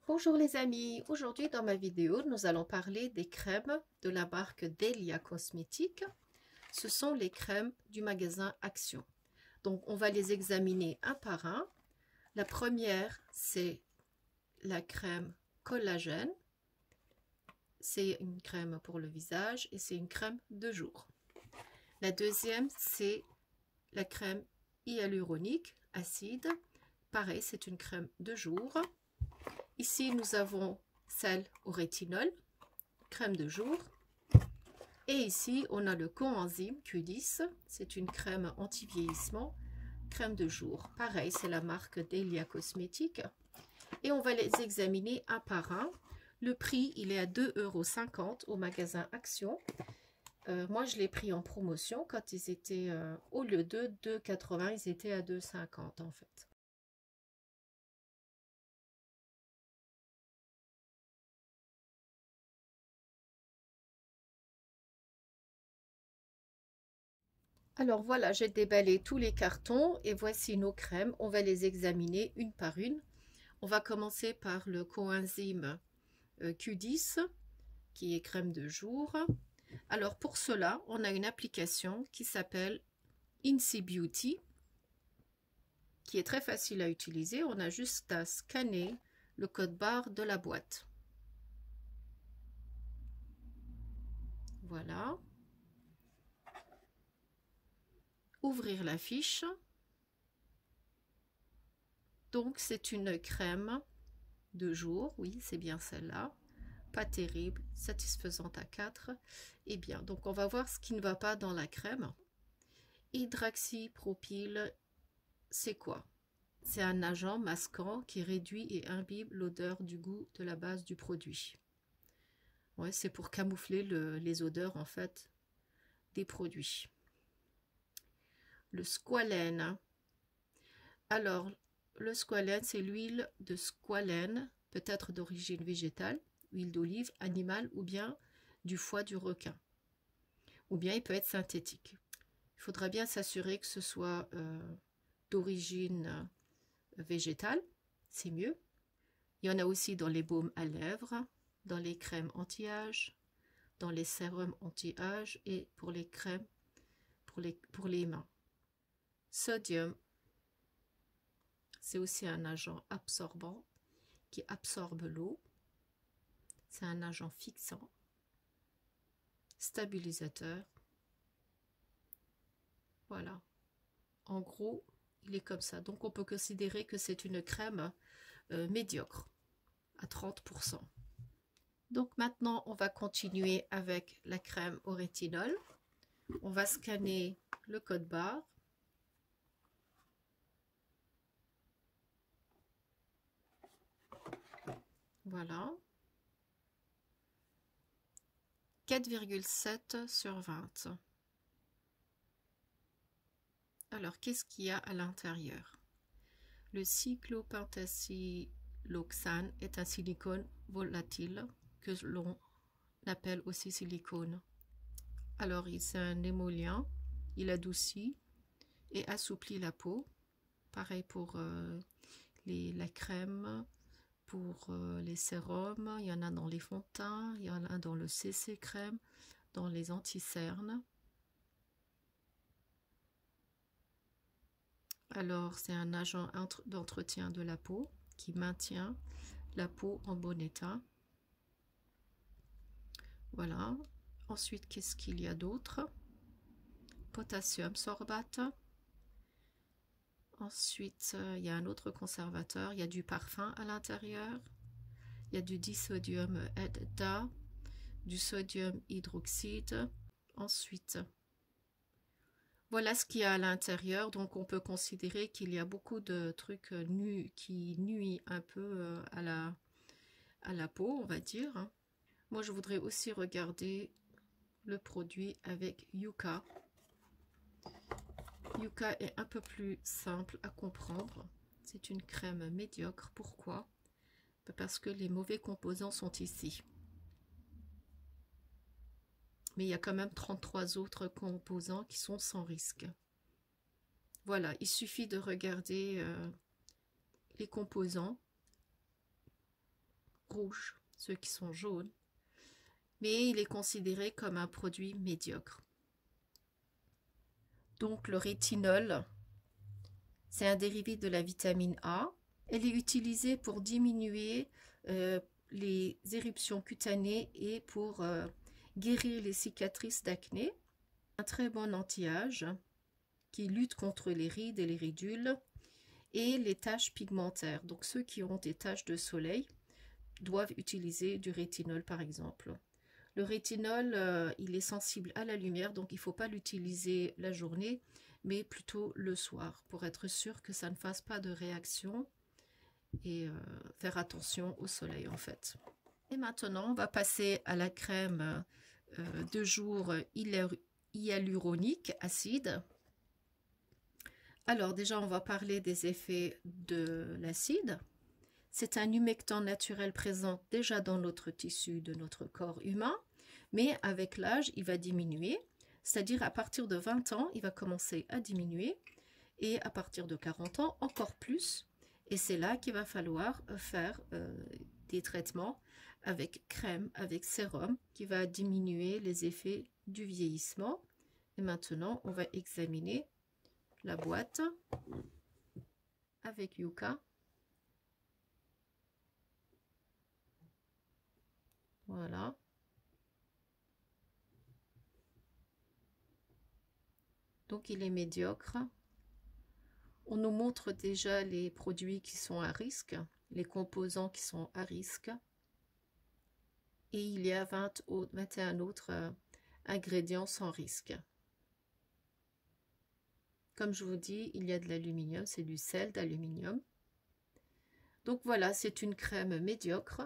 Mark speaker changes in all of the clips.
Speaker 1: Bonjour les amis, aujourd'hui dans ma vidéo nous allons parler des crèmes de la marque Delia Cosmétiques. Ce sont les crèmes du magasin Action. Donc on va les examiner un par un. La première c'est la crème collagène. C'est une crème pour le visage et c'est une crème de jour. La deuxième c'est la crème hyaluronique acide. Pareil, c'est une crème de jour. Ici, nous avons celle au rétinol, crème de jour. Et ici, on a le coenzyme Q10. C'est une crème anti-vieillissement, crème de jour. Pareil, c'est la marque Delia Cosmétiques. Et on va les examiner un par un. Le prix, il est à 2,50 € au magasin Action. Moi, je l'ai pris en promotion quand ils étaient, au lieu de 2,80 €, ils étaient à 2,50 € en fait. Alors voilà, j'ai déballé tous les cartons et voici nos crèmes. On va les examiner une par une. On va commencer par le coenzyme Q10 qui est crème de jour. Alors pour cela, on a une application qui s'appelle Incy Beauty qui est très facile à utiliser. On a juste à scanner le code barre de la boîte. Voilà. Ouvrir la fiche. Donc c'est une crème de jour, oui c'est bien celle-là, pas terrible, satisfaisante à 4. Et bien, donc on va voir ce qui ne va pas dans la crème. Hydroxypropyl, c'est quoi? C'est un agent masquant qui réduit et imbibe l'odeur du goût de la base du produit. Ouais, c'est pour camoufler les odeurs en fait des produits. Le squalène. Alors, le squalène, c'est l'huile de squalène, peut-être d'origine végétale, huile d'olive, animale ou bien du foie du requin. Ou bien il peut être synthétique. Il faudra bien s'assurer que ce soit d'origine végétale, c'est mieux. Il y en a aussi dans les baumes à lèvres, dans les crèmes anti-âge, dans les sérums anti-âge et pour les crèmes pour les mains. Sodium, c'est aussi un agent absorbant qui absorbe l'eau. C'est un agent fixant, stabilisateur. Voilà. En gros, il est comme ça. Donc, on peut considérer que c'est une crème médiocre à 30%. Donc, maintenant, on va continuer avec la crème au rétinol. On va scanner le code barre. Voilà. 4,7 sur 20. Alors, qu'est-ce qu'il y a à l'intérieur? Le cyclopentasiloxane est un silicone volatile que l'on appelle aussi silicone. Alors, c'est un émollient, il adoucit et assouplit la peau. Pareil pour la crème, pour les sérums, il y en a dans les fonds de teint, il y en a dans le CC crème, dans les anti-cernes. Alors, c'est un agent d'entretien de la peau qui maintient la peau en bon état. Voilà. Ensuite, qu'est-ce qu'il y a d'autre? Potassium sorbate. Ensuite, il y a un autre conservateur. Il y a du parfum à l'intérieur. Il y a du disodium EDTA, du sodium hydroxyde. Ensuite, voilà ce qu'il y a à l'intérieur. Donc, on peut considérer qu'il y a beaucoup de trucs qui nuisent un peu à la peau, on va dire. Moi, je voudrais aussi regarder le produit avec Yuka. Yuka est un peu plus simple à comprendre. C'est une crème médiocre. Pourquoi? Parce que les mauvais composants sont ici. Mais il y a quand même 33 autres composants qui sont sans risque. Voilà, il suffit de regarder les composants rouges, ceux qui sont jaunes. Mais il est considéré comme un produit médiocre. Donc le rétinol, c'est un dérivé de la vitamine A. Elle est utilisée pour diminuer les éruptions cutanées et pour guérir les cicatrices d'acné. Un très bon anti-âge qui lutte contre les rides et les ridules et les taches pigmentaires. Donc ceux qui ont des taches de soleil doivent utiliser du rétinol par exemple. Le rétinol, il est sensible à la lumière, donc il ne faut pas l'utiliser la journée, mais plutôt le soir, pour être sûr que ça ne fasse pas de réaction et faire attention au soleil en fait. Et maintenant, on va passer à la crème de jour hyaluronique acide. Alors déjà, on va parler des effets de l'acide. C'est un humectant naturel présent déjà dans notre tissu de notre corps humain, mais avec l'âge, il va diminuer. C'est-à-dire à partir de 20 ans, il va commencer à diminuer et à partir de 40 ans, encore plus. Et c'est là qu'il va falloir faire des traitements avec crème, avec sérum, qui va diminuer les effets du vieillissement. Et maintenant, on va examiner la boîte avec Yuka. Voilà. Donc il est médiocre. On nous montre déjà les produits qui sont à risque, les composants qui sont à risque. Et il y a 21 autres ingrédients sans risque. Comme je vous dis, il y a de l'aluminium, c'est du sel d'aluminium. Donc voilà, c'est une crème médiocre.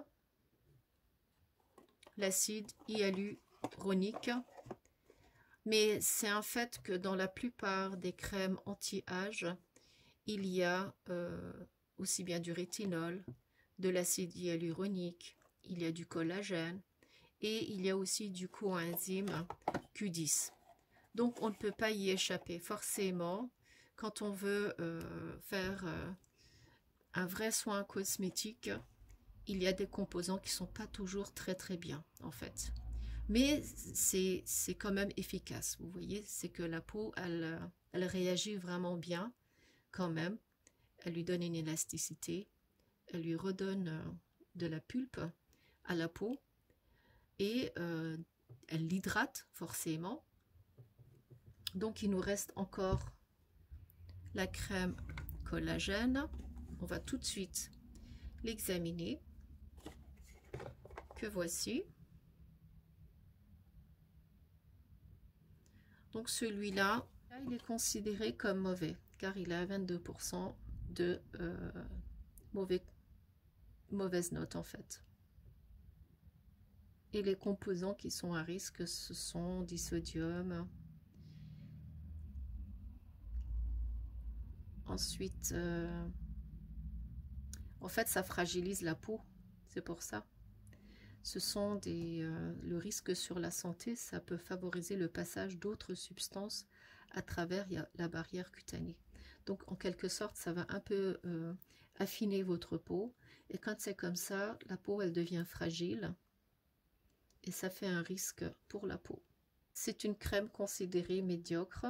Speaker 1: L'acide hyaluronique. Mais c'est un fait que dans la plupart des crèmes anti-âge, il y a aussi bien du rétinol, de l'acide hyaluronique, il y a du collagène et il y a aussi du coenzyme Q10. Donc on ne peut pas y échapper. Forcément, quand on veut faire un vrai soin cosmétique, il y a des composants qui ne sont pas toujours très bien en fait. Mais c'est quand même efficace. Vous voyez, c'est que la peau, elle réagit vraiment bien quand même. Elle lui donne une élasticité, elle lui redonne de la pulpe à la peau et elle l'hydrate forcément. Donc il nous reste encore la crème collagène. On va tout de suite l'examiner. Que voici. Donc celui-là, il est considéré comme mauvais car il a 22% de mauvaise note en fait. Et les composants qui sont à risque, ce sont disodium. Ensuite, en fait, ça fragilise la peau, c'est pour ça. Ce sont le risque sur la santé, ça peut favoriser le passage d'autres substances à travers la barrière cutanée. Donc, en quelque sorte, ça va un peu affiner votre peau. Et quand c'est comme ça, la peau, elle devient fragile. Et ça fait un risque pour la peau. C'est une crème considérée médiocre.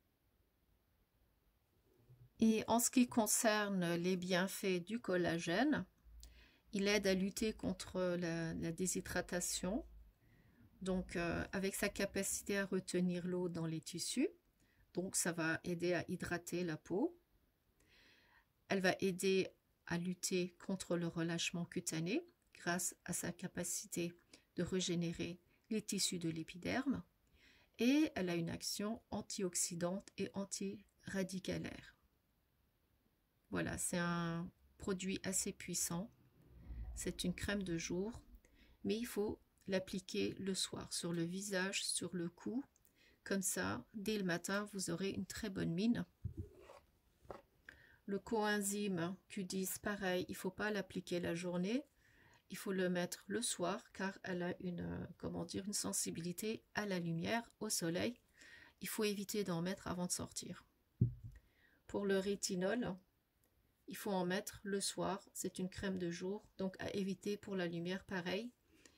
Speaker 1: Et en ce qui concerne les bienfaits du collagène, il aide à lutter contre la déshydratation, donc avec sa capacité à retenir l'eau dans les tissus. Donc ça va aider à hydrater la peau. Elle va aider à lutter contre le relâchement cutané grâce à sa capacité de régénérer les tissus de l'épiderme. Et elle a une action antioxydante et antiradicalaire. Voilà, c'est un produit assez puissant. C'est une crème de jour, mais il faut l'appliquer le soir, sur le visage, sur le cou. Comme ça, dès le matin, vous aurez une très bonne mine. Le coenzyme Q10, pareil, il ne faut pas l'appliquer la journée. Il faut le mettre le soir, car elle a une sensibilité à la lumière, au soleil. Il faut éviter d'en mettre avant de sortir. Pour le rétinol, il faut en mettre le soir. C'est une crème de jour, donc à éviter pour la lumière, pareil.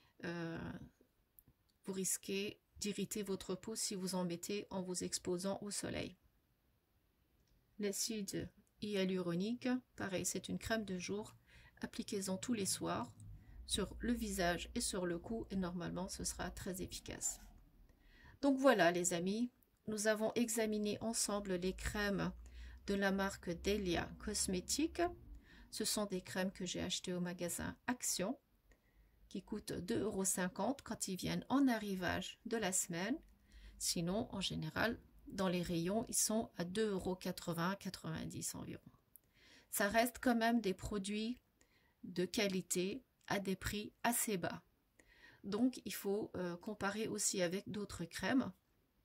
Speaker 1: Vous risquez d'irriter votre peau si vous en mettez en vous exposant au soleil. L'acide hyaluronique, pareil, c'est une crème de jour. Appliquez-en tous les soirs sur le visage et sur le cou et normalement ce sera très efficace. Donc voilà les amis, nous avons examiné ensemble les crèmes de la marque Delia Cosmetics. Ce sont des crèmes que j'ai achetées au magasin Action qui coûtent 2,50 € quand ils viennent en arrivage de la semaine. Sinon, en général, dans les rayons, ils sont à 2,80 € 90 environ. Ça reste quand même des produits de qualité à des prix assez bas. Donc, il faut comparer aussi avec d'autres crèmes.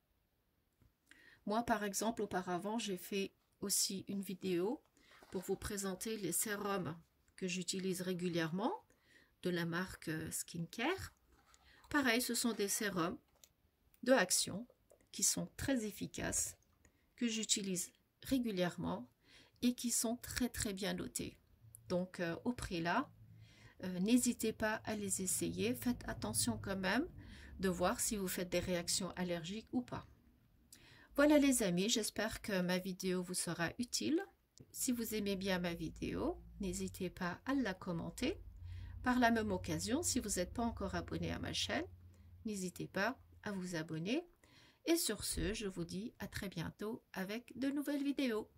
Speaker 1: Moi, par exemple, auparavant, j'ai fait aussi une vidéo pour vous présenter les sérums que j'utilise régulièrement de la marque Skincare. Pareil, ce sont des sérums de Action qui sont très efficaces, que j'utilise régulièrement et qui sont très bien notés. Donc, au prix là, n'hésitez pas à les essayer. Faites attention quand même de voir si vous faites des réactions allergiques ou pas. Voilà les amis, j'espère que ma vidéo vous sera utile. Si vous aimez bien ma vidéo, n'hésitez pas à la commenter. Par la même occasion, si vous n'êtes pas encore abonné à ma chaîne, n'hésitez pas à vous abonner. Et sur ce, je vous dis à très bientôt avec de nouvelles vidéos.